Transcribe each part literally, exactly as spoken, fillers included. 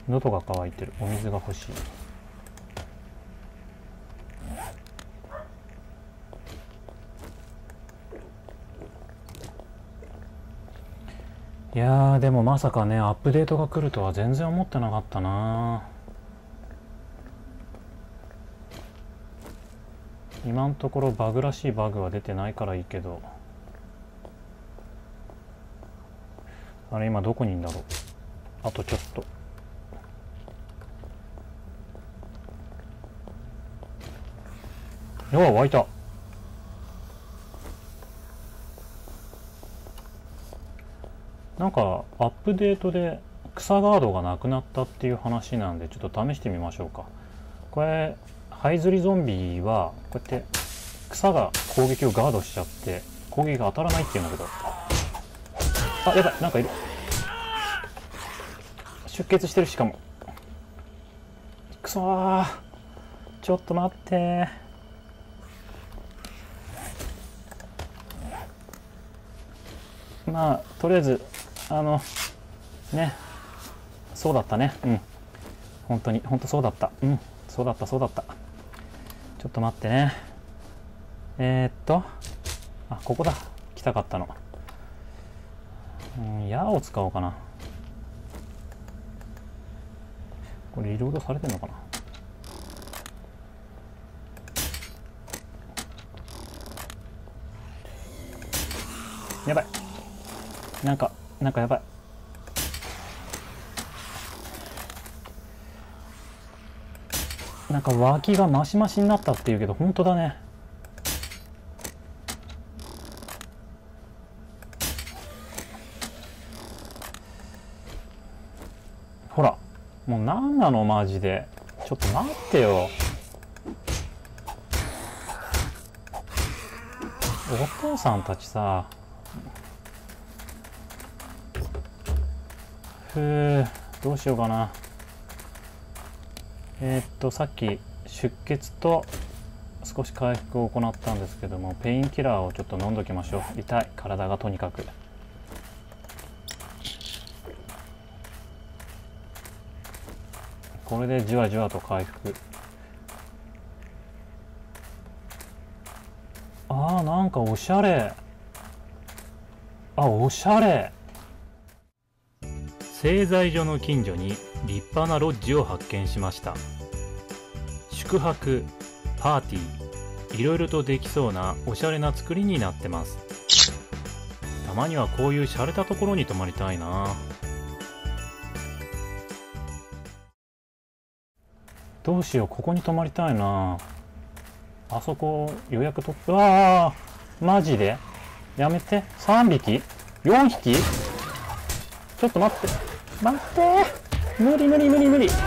喉が渇いてる。お水が欲しい。いやー、でもまさかね、アップデートが来るとは全然思ってなかったな。今のところバグらしいバグは出てないからいいけど。あれ、今どこにいんだろう。あとちょっと。うわ、湧いた。なんかアップデートで草ガードがなくなったっていう話なんで、ちょっと試してみましょうか。これハイズリゾンビはこうやって草が攻撃をガードしちゃって攻撃が当たらないっていうんだけど、あ、やばい、なんかいる。出血してる。しかもくそー、ちょっと待ってー。まあとりあえずあのね、そうだったね。うん、本当に本当そうだった。うん、そうだったそうだった。ちょっと待ってね。えー、っとあ、ここだ、来たかったの。うん、矢を使おうかな。これリロードされてんのかな。やばい、なんかなんかやばい。なんか脇がマシマシになったっていうけど本当だね。ほら、もうなんなのマジで。ちょっと待ってよ。お父さんたちさ。ふう、どうしようかな。えー、っとさっき出血と少し回復を行ったんですけども、ペインキラーをちょっと飲んどきましょう。痛い、体がとにかく。これでじわじわと回復。あー、なんかおしゃれ。あ、おしゃれ。製材所の近所に立派なロッジを発見しました。宿泊、パーティー、いろいろとできそうなおしゃれな作りになってます。たまにはこういう洒落たところに泊まりたいな。どうしよう、ここに泊まりたいな。あそこ予約取って、わあ、マジでやめて。さんびき ?よん 匹。ちょっと待って待って、無理無理無理無理。ちょ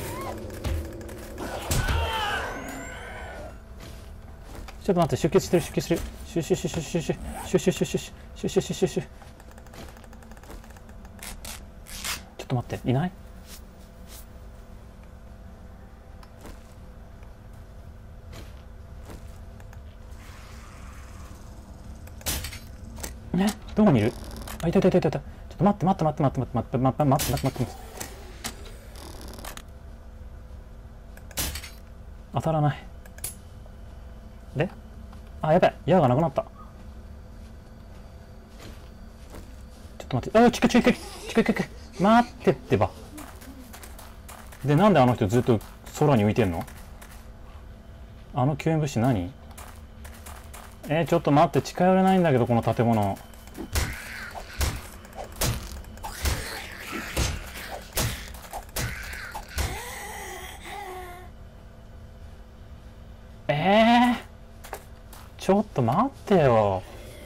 っと待って、出血してる出血してる。シュシュシュシュシュシュシュシュシュシュシュシュシュシュシュシュシュ。ちょっと待って、いない？ね、どこにいる？あ、いたいたいたいた。ちょっと待って待って待って待って待って待って待って待って待って待って。当たらない。で、あ、やばい、矢がなくなった。ちょっと待って、あ、近い近い近い近い近い近い。待ってってば。で、なんであの人ずっと空に浮いてんの？あの救援物資何？えー、ちょっと待って、近寄れないんだけどこの建物。えー、ちょっと待ってよ。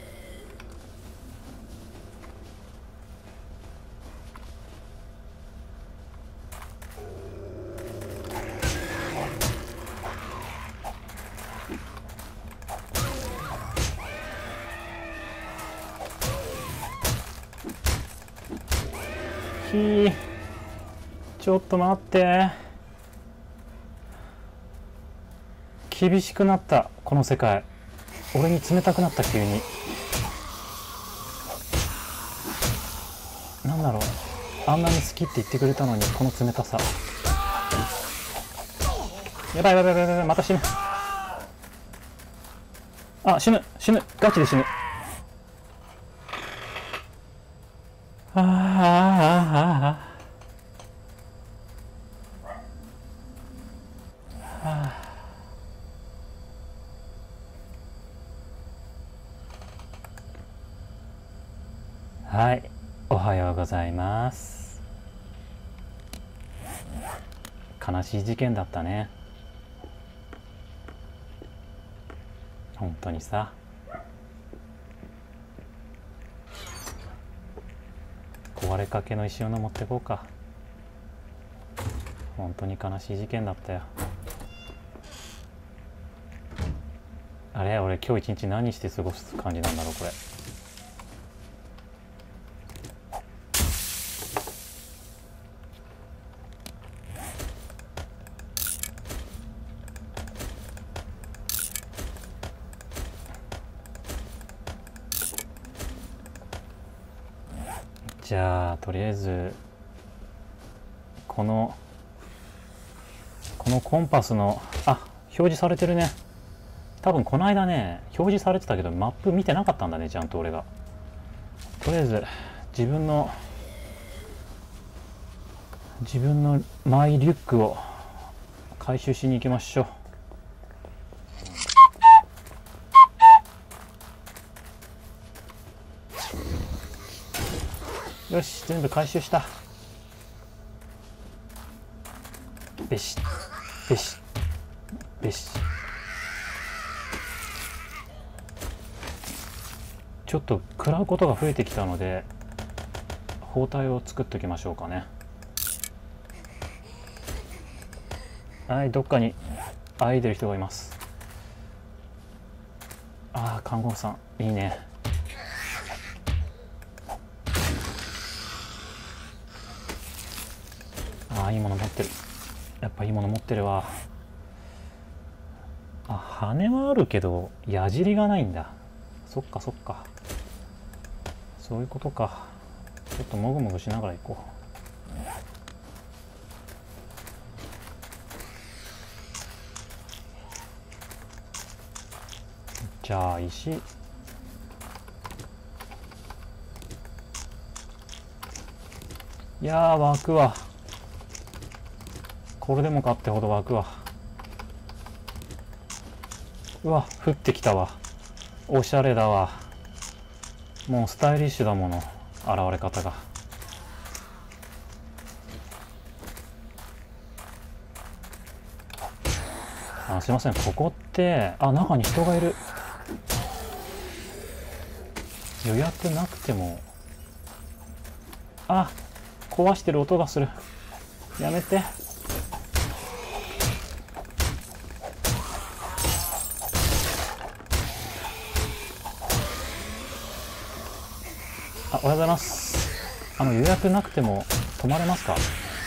ひー、ちょっと待って。厳しくなった、この世界。俺に冷たくなった、急に。なんだろう。 あんなに好きって言ってくれたのに、この冷たさ。やばいやばいやばいやばい、また死ぬ。あ、死ぬ死ぬ、ガチで死ぬ。あーあーあーあーあー。はい、おはようございます。悲しい事件だったね。本当にさ。壊れかけの石斧持ってこうか。本当に悲しい事件だったよ。あれ、俺今日一日何して過ごす感じなんだろうこれ。じゃあとりあえずこのこのコンパスのあ表示されてるね。多分この間ね表示されてたけどマップ見てなかったんだね、ちゃんと俺が。とりあえず自分の自分のマイリュックを回収しに行きましょう。よし、全部回収した。べしべしべし。ちょっと食らうことが増えてきたので包帯を作っておきましょうかね。はい、どっかにあいでる人がいます。ああ、看護婦さんいいね。ああ、いいもの持ってる。やっぱいいもの持ってるわ。あ、羽はあるけど矢尻がないんだ。そっかそっか、そういうことか。ちょっともぐもぐしながら行こう。じゃあ石、いやー湧くわ。これでもかってほど湧くわ。うわ、降ってきたわ。おしゃれだわ。もうスタイリッシュだもの、現れ方が。あ、すいません、ここってあ中に人がいる。予約なくても。あ、壊してる音がする。やめて。あ、おはようございます。あの予約なくても泊まれますか？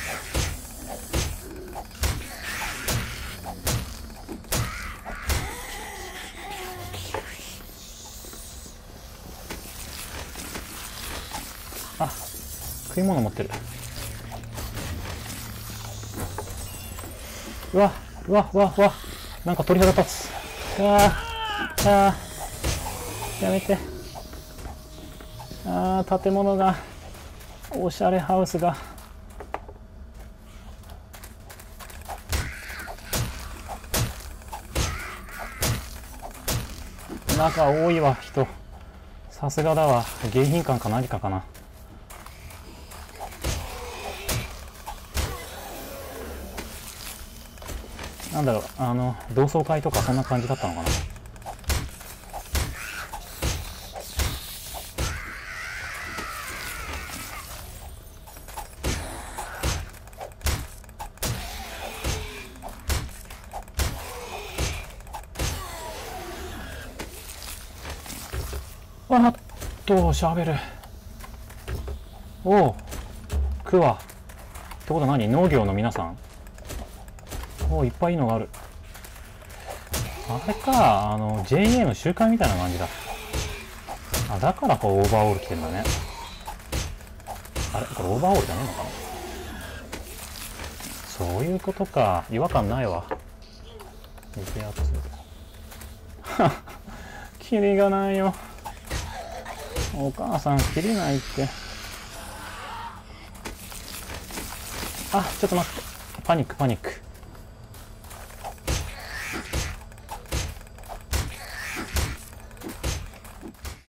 あ、食い物持ってる。うわうわうわうわ、なんか鳥肌立つ。あーあー、やめて。あー、建物がおしゃれハウスが。中多いわ人。さすがだわ。迎賓館か何かかな。なんだろう、あの同窓会とかそんな感じだったのかな。あっと、シャベル。おお、クワってことは何？農業の皆さん。おお、いっぱいいいのがある。あれか、あの ジェイエー の集会みたいな感じだ。あ、だからこうオーバーオール着てんだね。 あれこれオーバーオールじゃねえのかな。そういうことか。違和感ないわ。水やつキリがないよ。お母さんキリないって。あ、ちょっと待って。パニックパニック。